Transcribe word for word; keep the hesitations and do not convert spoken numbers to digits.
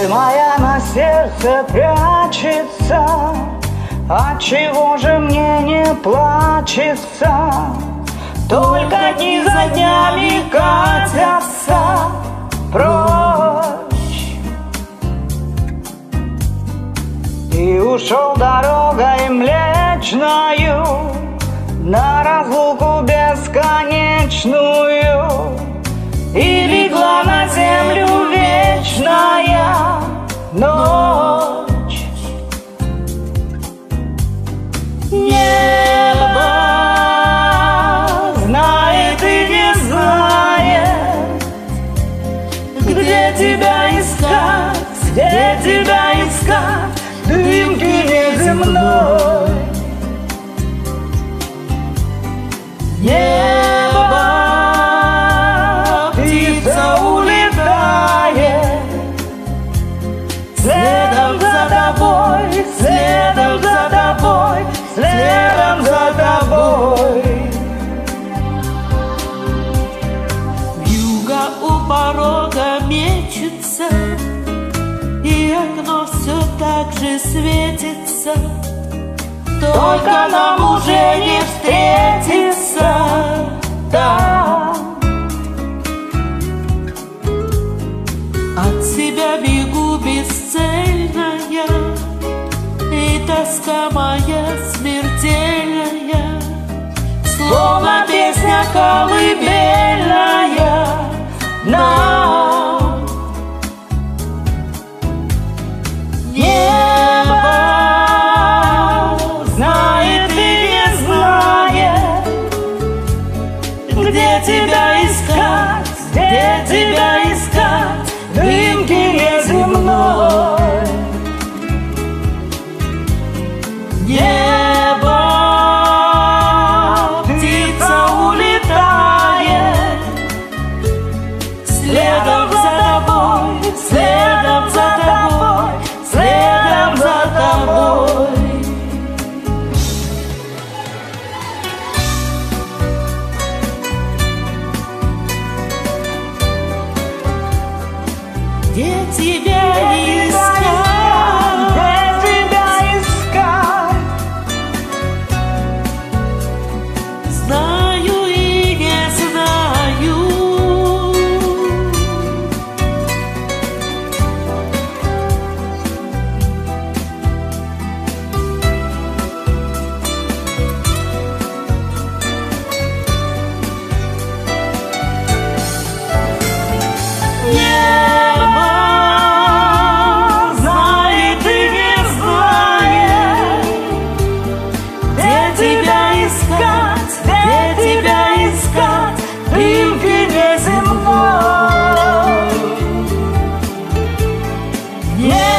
Боль моя на сердце прячется, отчего же мне не плачется? Только дни за днями катятся прочь. Ты ушел дорогой млечною на разлуку бесконечную, и легла на землю вечная ночь. Небо знает и не знает, где тебя искать, где тебя искать в дымке неземной. Небо, птица улетает следом за тобой, следом за тобой, следом за тобой. Вьюга у порога мечется, и окно все так же светится. Только нам уже не встретиться там. От себя бегу бесцельная, и тоска моя смертельная, словно песня колыбельная нам. Небо знает и не знает, где тебя искать, где тебя искать в дымке неземной. Небо, птица улетает следом за тобой, следом за тобой, следом за тобой. Где тебя искать, где тебя искать? Знаю и не знаю. Небо знает и не знает, где тебя искать, где тебя искать в дымке неземной.